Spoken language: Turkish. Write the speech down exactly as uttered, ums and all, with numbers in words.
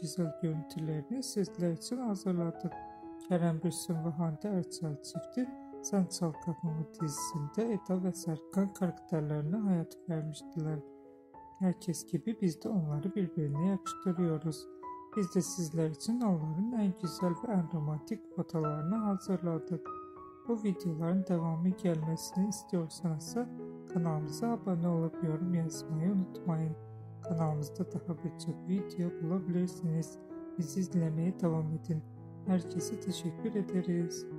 güzel görüntülerini sizler için hazırladık. Kərəm, Bursin ve HandeErcel çifti Sən Çal Qapımı dizisinde Eda ve Serkan karakterlerine hayat vermiştiler. Herkes gibi biz de onları birbirine yakıştırıyoruz. Biz de sizler için onların en güzel ve en romantik fotolarını hazırladık. Bu videoların devamı gelmesini istiyorsanız kanalımıza abone olup yorum yazmayı unutmayın. Kanalımızda daha birçok video bulabilirsiniz. Bizi izlemeye devam edin. Herkese teşekkür ederiz.